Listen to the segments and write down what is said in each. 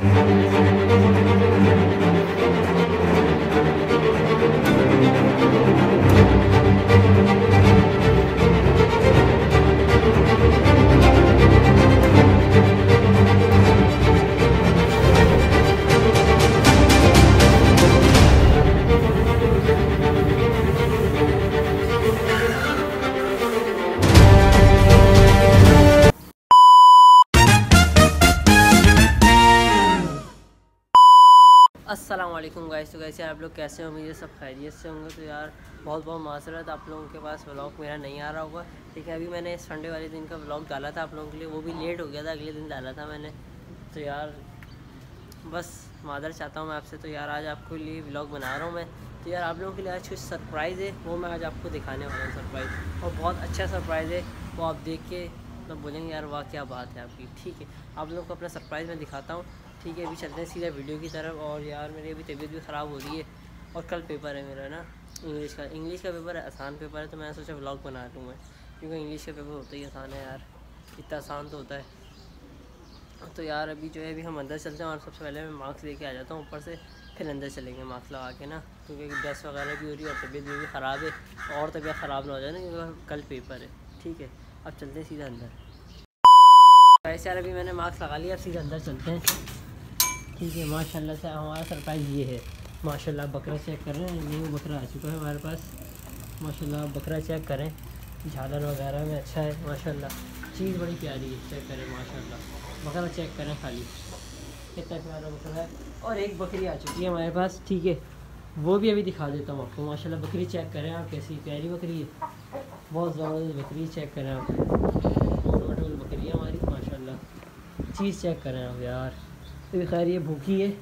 अस्सलामुअलैकुम गाइस। तो कैसे आप लोग कैसे हो? उम्मीद सब खैरियत से होंगे। तो यार बहुत बहुत माज़रत, आप लोगों के पास व्लॉग मेरा नहीं आ रहा होगा। ठीक है, अभी मैंने संडे वाले दिन का व्लॉग डाला था आप लोगों के लिए, वो भी लेट हो गया था, अगले दिन डाला था मैंने। तो यार बस मादर चाहता हूँ मैं आपसे। तो यार आज आपके लिए व्लॉग बना रहा हूँ मैं। तो यार आप लोगों के लिए आज कुछ सरप्राइज़ है, वो मैं आज आपको दिखाने वाला हूँ सरप्राइज़, और बहुत अच्छा सरप्राइज़ है। वो आप देख के मतलब बोलेंगे यार वाह क्या बात है आपकी। ठीक है, आप लोगों को अपना सरप्राइज़ मैं दिखाता हूँ। ठीक है, अभी चलते हैं सीधा वीडियो की तरफ। और यार मेरी अभी तबीयत भी ख़राब हो रही है, और कल पेपर है मेरा ना इंग्लिश का पेपर है, आसान पेपर है। तो मैंने सोचा व्लॉग बना लूँ मैं, क्योंकि इंग्लिश का पेपर होता ही आसान है यार, इतना आसान तो होता है। तो यार अभी जो है अभी हम अंदर चलते हैं, और सबसे पहले मैं मास्क लेके आ जाता हूँ ऊपर से, फिर अंदर चलेंगे मास्क लगा के ना, क्योंकि गैस वगैरह भी हो रही है और तबीयत भी ख़राब है, और तबीयत ख़राब ना हो जाए ना, क्योंकि कल पेपर है। ठीक है, अब चलते हैं सीधा अंदर। वैसे यार अभी मैंने मास्क लगा लिया, अब सीधा अंदर चलते हैं। ठीक है, माशाल्लाह से हमारा सरप्राइज़ ये है। माशाल्लाह बकरा चेक कर रहे हैं, न्यू बकरा आ चुका है हमारे पास। माशाल्लाह बकरा चेक करें, झालर वगैरह में अच्छा है माशाल्लाह, चीज़ बड़ी प्यारी है, चेक करें माशाल्लाह। बकरा चेक करें खाली, कितना प्यारा बकरा है। और एक बकरी आ चुकी है हमारे पास। ठीक है, वो भी अभी दिखा देता हूँ आपको। माशाल्लाह बकरी चेक करें आप, कैसी प्यारी बकरी है, बहुत ज़बरदस्त बकरी। चेक करें आप, गोल बकरी है हमारी माशाल्लाह। चीज़ चेक करें आप यार। तो खैर ये भूखी है,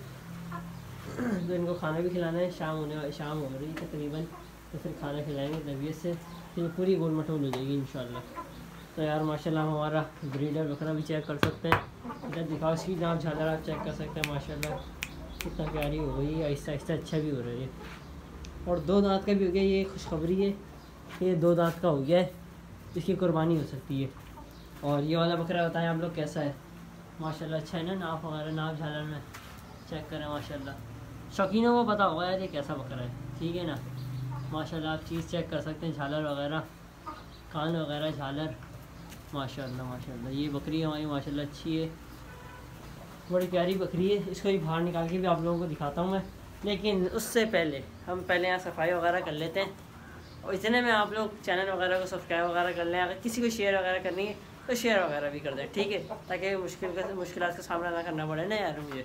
तो इनको खाना भी खिलाना है, शाम हो रही है तकरीबन, तो फिर खाना खिलाएंगे तबीयत से, फिर पूरी गोल मटोल हो जाएगी इंशाल्लाह। तो यार माशाल्लाह हमारा ब्रीडर बकरा भी चेक कर सकते हैं, इधर दिखाओ इसकी नाम झालर आप चेक कर सकते हैं माशाल्लाह, कितना प्यारी हो गई है, आहिस्ता आहिस्ता अच्छा भी हो रही है। और 2 दांत का भी हो गया, ये खुशखबरी है, ये 2 दांत का हो गया है, इसकी कुर्बानी हो सकती है। और ये वाला बकरा बताएं आप लोग कैसा है? माशाल्लाह अच्छा है ना, नाप वगैरह, नाप झालर में चेक करें माशाल्लाह। शौकीनों को पता होगा यार ये कैसा बकरा है, ठीक है ना। माशाल्लाह आप चीज़ चेक कर सकते हैं, झालर वगैरह, कान वगैरह, झालर माशाल्लाह माशाल्लाह। ये बकरी हमारी माशाल्लाह अच्छी है, बड़ी प्यारी बकरी है। इसको भी बाहर निकाल के भी आप लोगों को दिखाता हूँ मैं, लेकिन उससे पहले हम यहाँ सफाई वगैरह कर लेते हैं। और इतने में आप लोग चैनल वगैरह को सब्सक्राइब वगैरह कर लें, अगर किसी को शेयर वगैरह करनी है तो शेयर वगैरह भी कर दें, ठीक है, ताकि मुश्किलात का सामना ना करना पड़े ना यार मुझे।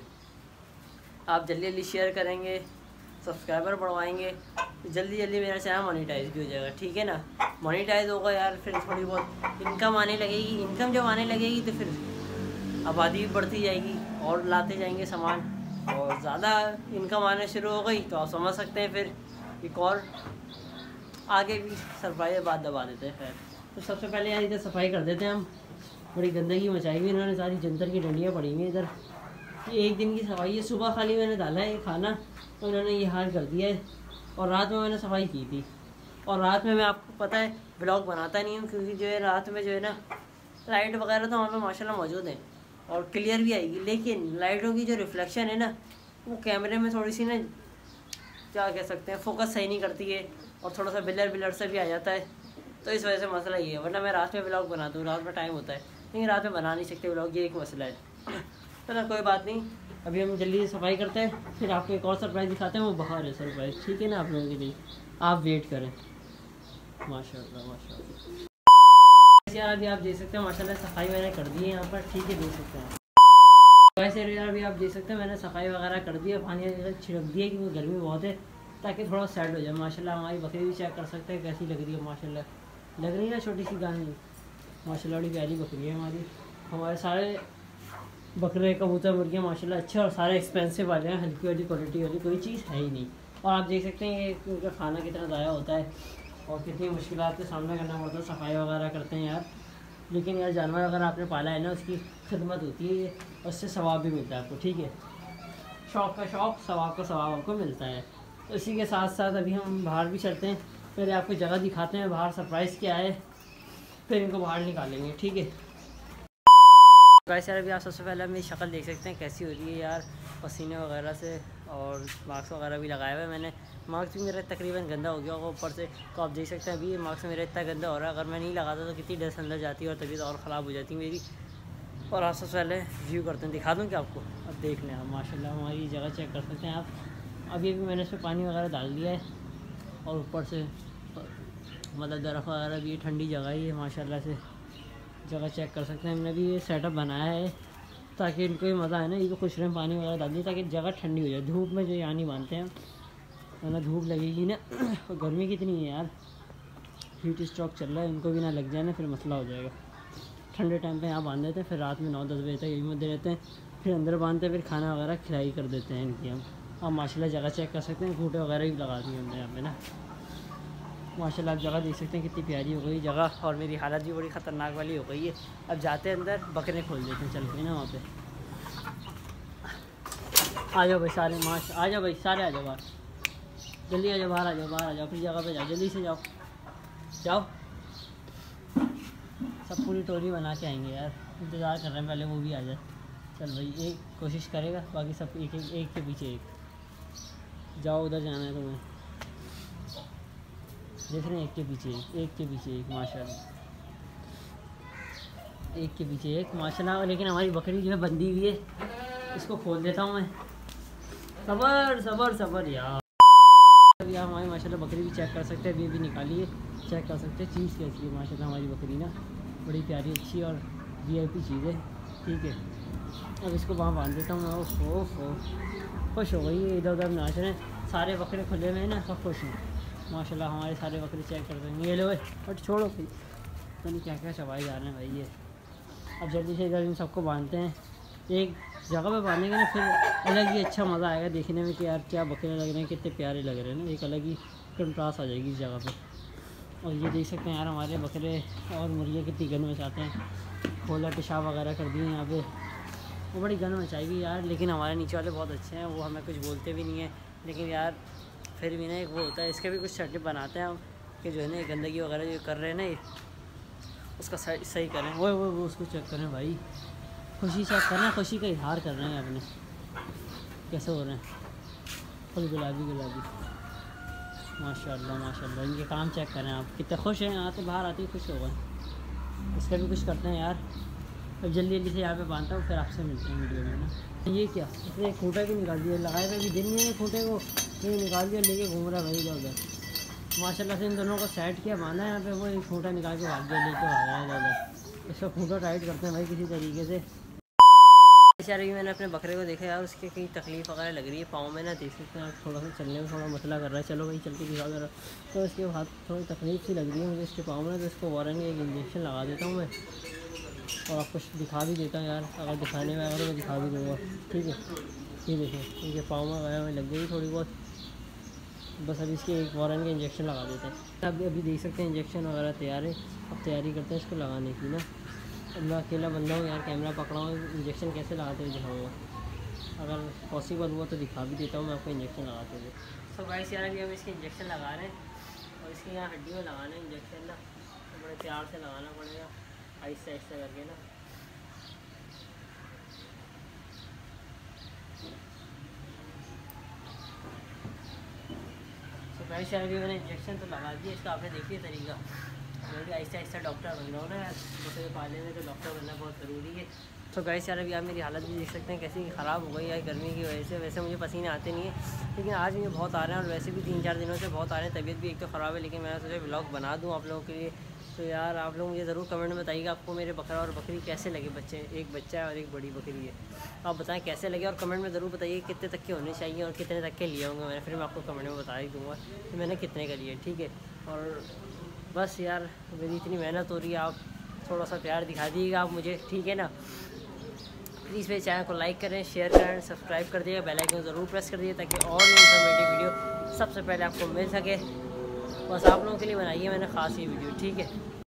आप जल्दी जल्दी शेयर करेंगे, सब्सक्राइबर बढ़वाएंगे, जल्दी जल्दी मेरा चैनल मोनेटाइज भी हो जाएगा, ठीक है ना। मोनेटाइज होगा यार, फिर थोड़ी बहुत इनकम आने लगेगी। इनकम जब आने लगेगी तो फिर आबादी भी बढ़ती जाएगी, और लाते जाएंगे सामान, और ज़्यादा इनकम आने शुरू हो गई तो आप समझ सकते हैं फिर एक और आगे भी सरप्राइज बात दबा देते हैं। खैर, तो सबसे पहले यार इधर सफाई कर देते हैं हम। बड़ी गंदगी मचाई हुई इन्होंने, सारी जंतर की डंडियाँ पड़ी हुई हैं इधर। ये एक दिन की सफाई है, सुबह खाली मैंने डाला है खाना, तो इन्होंने ये हाल कर दिया है। और रात में मैंने सफाई की थी, और रात में मैं आपको पता है ब्लॉग बनाता नहीं हूँ, क्योंकि जो है रात में जो है ना लाइट वगैरह तो वहाँ पे माशाल्लाह मौजूद है, और क्लियर भी आएगी, लेकिन लाइटों की जो रिफ्लेक्शन है ना, वो कैमरे में थोड़ी सी ना क्या कह सकते हैं, फोकस सही नहीं करती है, और थोड़ा सा ब्लर से भी आ जाता है। तो इस वजह से मसला ये है, वरना मैं रात में व्लॉग बनाता हूँ, रात में टाइम होता है, लेकिन रात में बना नहीं सकते व्लॉग, ये एक मसला है। तो ना कोई बात नहीं, अभी हम जल्दी से सफाई करते हैं, फिर आपको एक और सरप्राइज़ दिखाते हैं, वो बाहर है सरप्राइज़, ठीक है ना, आप लोगों के लिए। आप वेट करें। माशाल्लाह माशाल्लाह यार अभी आप देख सकते हैं माशाल्लाह सफाई मैंने कर दी है यहाँ पर, ठीक है, देख सकते हैं। वैसे यार अभी आप देख सकते हैं मैंने सफाई वगैरह कर दी है, पानी छिड़क दिया, क्योंकि गर्मी बहुत है, ताकि थोड़ा सेट हो जाए। माशाल्लाह हमारी बकरी भी चेक कर सकते हैं कैसी लग रही है, माशाल्लाह लग रही है ना, छोटी सी गाय माशाल्लाह, बड़ी प्यारी बकरी है हमारी। हमारे सारे बकरे, कबूतर, मुर्गियाँ माशाल्लाह अच्छे और सारे एक्सपेंसिव वाले हैं, हल्की वाली क्वालिटी वाली कोई चीज़ है ही नहीं। और आप देख सकते हैं ये उनका खाना कितना ज़ाया होता है, और कितनी मुश्किलात का सामना करना पड़ता है, सफाई वगैरह करते हैं यार। लेकिन यार जानवर अगर आपने पाला है ना, उसकी खिदमत होती है, और उससे सवाब भी मिलता है आपको, ठीक है। शौक़ का शौक़, सवाब का सवाब आपको मिलता है। तो इसी के साथ साथ अभी हम बाहर भी चलते हैं, पहले आपको जगह दिखाते हैं बाहर सरप्राइज़ क्या है, फिर इनको बाहर निकालेंगे, ठीक है। गाइस यार अभी आप सबसे पहले मेरी शक्ल देख सकते हैं कैसी हो रही है यार, पसीने वगैरह से, और मास्क वगैरह भी लगाया हुआ है मैंने। मास्क भी मेरा तकरीबन गंदा हो गया होगा ऊपर से, तो आप देख सकते हैं अभी ये मास्क मेरा इतना गंदा हो रहा है। अगर मैं नहीं लगाता तो कितनी डस्ट अंदर जाती है और तबीयत और ख़राब हो जाती मेरी। और आप सबसे पहले व्यू करते हैं, दिखा दूँ क्या आपको? अब देख लें आप, माशाल्लाह हमारी जगह चेक कर सकते हैं आप। अभी मैंने इसमें पानी वगैरह डाल दिया है, और ऊपर से मतलब दरख्त वगैरह भी, ठंडी जगह ही है माशाल्लाह से। जगह चेक कर सकते हैं, हमने भी ये सेटअप बनाया है ताकि इनको भी मज़ा है ना, ये भी खुश रहें। पानी वगैरह डाल दिया ताकि जगह ठंडी हो जाए। धूप में जो यहाँ नहीं बांधते हैं, वरना धूप लगेगी ना। और गर्मी कितनी है यार, हीट स्ट्रोक चल रहा है, इनको भी ना लग जाए ना, फिर मसला हो जाएगा। ठंडे टाइम पे यहाँ बांध देते हैं, फिर रात में 9-10 बजे तक यही में दे रहते हैं, फिर अंदर बांधते हैं, फिर खाना वगैरह खिलाई कर देते हैं इनकी हम। आप माशाल्लाह जगह चेक कर सकते हैं, घूटे वगैरह भी लगा दिए हमने यहाँ पे ना। माशाल्लाह आप जगह देख सकते हैं कितनी प्यारी हो गई जगह, और मेरी हालत भी बड़ी ख़तरनाक वाली हो गई है। अब जाते हैं अंदर, बकरे खोल देते हैं चल के ना वहाँ पे। आ जाओ भाई सारे, आ जाओ भाई सारे, आ जाओ बाहर, जल्दी आ जाओ, बाहर आ जाओ, बाहर आ जाओ, अपनी जगह पे जाओ, जल्दी से जाओ जाओ। सब पूरी टोली बना के आएंगे यार, इंतज़ार कर रहे हैं पहले वो भी आ जाए। चल भाई, एक कोशिश करेगा, बाकी सब एक के पीछे एक। जाओ उधर जाना है तुम्हें, देख रहे हैं, एक के पीछे एक माशाल्लाह, एक के पीछे एक माशाल्लाह। लेकिन हमारी बकरी जो है बंदी हुई है, इसको खोल देता हूँ मैं। सबर सबर सबर यार। अभी आप हमारी माशाल्लाह बकरी भी चेक कर सकते हैं, अभी निकाली है, चेक कर सकते हैं चीज़ कैसी है माशाल्लाह। हमारी बकरी ना बड़ी प्यारी अच्छी और VIP चीज़ है, ठीक है। अब इसको वहाँ बांध देता हूँ मैं। ओहो, खुश हो गई है, इधर उधर नाच रहे हैं, सारे बकरे खुले हुए हैं ना, सब खुश हैं माशाल्लाह। हमारे सारे बकरे चेक कर देंगे, ये लो बट छोड़ो भाई, तो नहीं क्या क्या चबाए जा रहे हैं भाई ये। अब जल्दी से इधर इन सबको बांधते हैं, एक जगह पे बांधेंगे ना, फिर अलग ही अच्छा मज़ा आएगा देखने में कि यार क्या बकरे लग रहे हैं, कितने प्यारे लग रहे हैं ना, एक अलग ही कंट्रास्ट आ जाएगी इस जगह पे। और ये देख सकते हैं यार हमारे बकरे और मुर्गियाँ कितनी गन मचाते हैं, खोला पेशाब वगैरह कर दिए यहाँ पे, वो बड़ी गन मचाएगी यार। लेकिन हमारे नीचे वाले बहुत अच्छे हैं, वो हमें कुछ बोलते भी नहीं है, लेकिन यार फिर भी ना एक वो होता है, इसके भी कुछ सेटअप बनाते हैं हम कि जो है ना गंदगी वगैरह जो कर रहे हैं ना ये, उसका सही करें। वो उसको चेक करें भाई, खुशी चेक करें, खुशी का इजहार कर रहे हैं अपने, कैसे हो रहे हैं, फुल गुलाबी माशाल्लाह माशाल्लाह। इनके काम चेक करें आप, कितने खुश हैं, आते बाहर आते ही खुश हो गए। इसका भी कुछ करते हैं यार। अब जल्दी से यहाँ पे बांधता हूँ, फिर आपसे मिलते हैं वीडियो में ना। ये क्या, इसने खूंटा भी निकाल दिया, लगाए हुए भी दिन नहीं है खूंटे को, ये निकाल दिया, लेके घूम रहा है भाई इधर उधर। माशाल्लाह से इन दोनों को सेट किया, बांधा है यहाँ पे, वो एक खूंटा निकाल के भाग गया, लेके भाग रहा है इधर उधर। इसका खूंटा टाइट करते हैं भाई किसी तरीके से। यार अभी मैंने अपने बकरे को देखा यार, उसके कहीं तकलीफ़ वगैरह लग रही है पाँव में ना, देख सकते हैं आप, थोड़ा सा चलने में थोड़ा मसला कर रहा है। चलो भाई चल के दिखा दे रहा, तो इसके हाथ थोड़ी तकलीफ़ सी लग रही है मुझे इसके पाँव में, तो इसको वारंट एक इंजेक्शन लगा देता हूँ मैं, और आपको दिखा भी देता हूँ यार, अगर दिखाने में आएगा तो मैं दिखा भी दूँगा, ठीक है। ये देखिए इनके पाँव में वगैरह में लग गई थोड़ी बहुत, बस अभी इसके एक वारंट का इंजेक्शन लगा देते हैं। अभी देख सकते हैं इंजेक्शन वगैरह तैयार है, अब तैयारी करते हैं इसको लगाने की ना। अब मैं अकेला बंदा हूँ यार, कैमरा पकड़ा हूँ, इंजेक्शन कैसे लगाते हुए दिखाऊँगा, अगर पॉसिबल हुआ तो दिखा भी देता हूँ मैं आपको इंजेक्शन लगाते हुए। तो गाइस यार अभी हम इसके इंजेक्शन लगा रहे हैं, और इसके यहाँ हड्डी में लगाना है इंजेक्शन ना, तो बड़े प्यार से लगाना पड़ेगा, आहिस्ता आहिस्ता करके ना। तो गाइस यार अभी मैंने इंजेक्शन तो लगा दिया इसका, आपने देखिए तरीका। मैं भी आहिस्ता आहिस्ता डॉक्टर बन रहा हूँ ना यार, बकरे पालने में तो डॉक्टर बनना बहुत ज़रूरी है। तो गाइस यार अभी आप मेरी हालत भी देख सकते हैं कैसी ख़राब हो गई है गर्मी की वजह से। वैसे मुझे पसीने आते नहीं है, लेकिन आज मुझे बहुत आ रहे हैं, और वैसे भी 3-4 दिनों से बहुत आ रहे हैं। तबीयत भी एक तो ख़राब है, लेकिन मैंने सोचा व्लॉग बना दूँ आप लोगों के लिए। तो यार आप लोग मुझे ज़रूर कमेंट में बताइएगा आपको मेरे बकरा और बकरी कैसे लगे। बच्चे, एक बच्चा है और एक बड़ी बकरी है, आप बताएं कैसे लगे, और कमेंट में ज़रूर बताइए कितने तक के होने चाहिए और कितने तक के लिए होंगे मैंने, फिर मैं आपको कमेंट में बता ही दूँगा कि मैंने कितने का लिए, ठीक है। और बस यार मेरी इतनी मेहनत हो रही है, आप थोड़ा सा प्यार दिखा दीजिएगा आप मुझे, ठीक है ना। प्लीज़ मेरे चैनल को लाइक करें, शेयर करें, सब्सक्राइब कर दिएगा, बेल आइकन ज़रूर प्रेस कर दीजिए ताकि और इन्फॉर्मेटिव वीडियो सबसे पहले आपको मिल सके। बस आप लोगों के लिए बनाई है मैंने ख़ास ये वीडियो, ठीक है।